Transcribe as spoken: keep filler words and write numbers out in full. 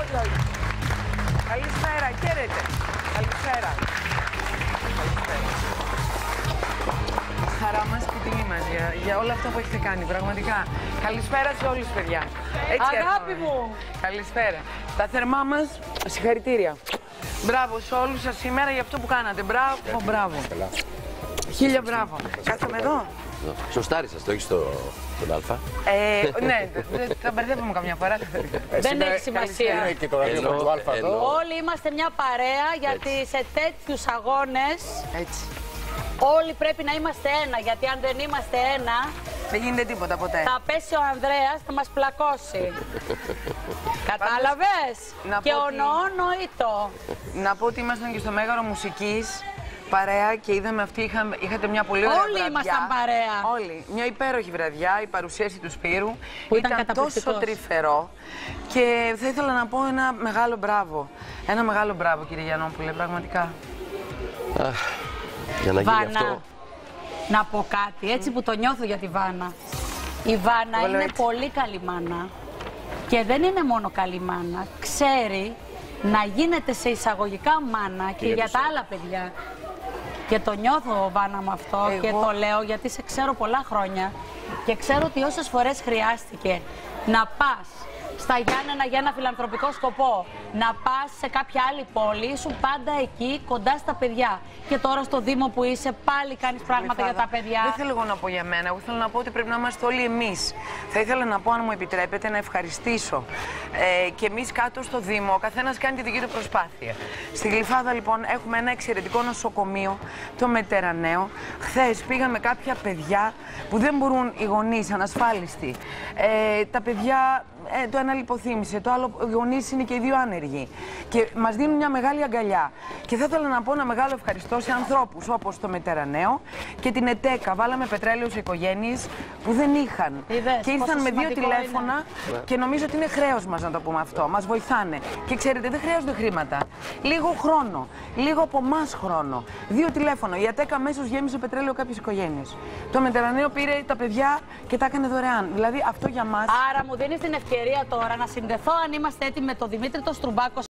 Καλησπέρα, χαίρετε. Καλησπέρα. Καλησπέρα. Χαρά μας και τιμή μας για, για όλα αυτά που έχετε κάνει, πραγματικά. Καλησπέρα σε όλους, παιδιά. Έτσι αγάπη έρχομαι. μου. Καλησπέρα. Τα θερμά μας συγχαρητήρια. Μπράβο σε όλους σας σήμερα για αυτό που κάνατε. Μπράβο, μπράβο. Χίλια μπράβο. Κάθομαι εδώ. Σωστάρι σας, το έχεις στο, στον Α. Ε, ναι, θα μπερδεύομαι καμιά φορά. Δεν έχει σημασία. Είναι και το ραδιόφωνο του Α εδώ. Όλοι είμαστε μια παρέα γιατί σε τέτοιους αγώνες Έτσι. όλοι πρέπει να είμαστε ένα. Γιατί αν δεν είμαστε ένα, Δεν γίνεται τίποτα ποτέ. θα πέσει ο Ανδρέας, θα μας πλακώσει. Κατάλαβες? να Και πω ο ότι- νοόνοητο. Να πω ότι ήμασταν και στο Μέγαρο Μουσικής παρέα και είδαμε αυτή, είχα, είχατε μια πολύ ωραία Όλοι βραδιά. ήμασταν παρέα. Όλοι. Μια υπέροχη βραδιά, η παρουσίαση του Σπύρου Που ήταν τόσο καταπληκτικός. τρυφερό και θα ήθελα να πω ένα μεγάλο μπράβο. Ένα μεγάλο μπράβο, κύριε Γιαννόπουλε, πραγματικά. Για να γίνει Βάνα, αυτό. να πω κάτι, έτσι που το νιώθω για τη Βάνα. Η Βάνα Εγώ λέω είναι έτσι. πολύ καλή μάνα και δεν είναι μόνο καλή μάνα. Ξέρει να γίνεται σε εισαγωγικά μάνα και για τα άλλα παιδιά. Και το νιώθω, Βάνα, με αυτό Εγώ- και το λέω γιατί σε ξέρω πολλά χρόνια και ξέρω ότι όσες φορές χρειάστηκε να πας στα Γιάννενα για ένα φιλανθρωπικό σκοπό, να πας σε κάποια άλλη πόλη, ήσουν πάντα εκεί κοντά στα παιδιά. Και τώρα στο Δήμο που είσαι πάλι κάνεις πράγματα για τα παιδιά. Δεν θέλω εγώ να πω για μένα. Εγώ θέλω να πω ότι πρέπει να είμαστε όλοι εμείς. Θα ήθελα να πω, αν μου επιτρέπετε, να ευχαριστήσω. Ε, και εμείς κάτω στο Δήμο, ο καθένας κάνει τη δική του προσπάθεια. Στη Γλυφάδα, λοιπόν, έχουμε ένα εξαιρετικό νοσοκομείο, το Μετεραναίο. Χθες πήγαμε κάποια παιδιά που δεν μπορούν οι γονείς, ανασφάλιστοι. Ε, τα παιδιά. Ε, το ένα λιποθύμησε, το άλλο οι γονείς είναι και οι δύο άνεργοι. Και μας δίνουν μια μεγάλη αγκαλιά. Και θα ήθελα να πω ένα μεγάλο ευχαριστώ σε ανθρώπους όπως το Μετεραναίο και την ΕΤΕΚΑ. Βάλαμε πετρέλαιο σε οικογένειες που δεν είχαν. Είδες, και ήρθαν πόσο με δύο σημαντικό τηλέφωνα και νομίζω ότι είναι χρέος μας να το πούμε αυτό. Μας βοηθάνε. Και ξέρετε, δεν χρειάζονται χρήματα. Λίγο χρόνο. Λίγο από εμάς χρόνο. Δύο τηλέφωνα. Η ΕΤΕΚΑ αμέσως γέμισε πετρέλαιο κάποιες οικογένειες. Το Μετεραναίο πήρε τα παιδιά και τα έκανε δωρεάν. Δηλαδή αυτό για μας. Άρα μου δίνεις την ευκαιρία τώρα να συνδεθώ, αν είμαστε έτοιμοι, με τον Δημήτρη τον Στρουμπάκο.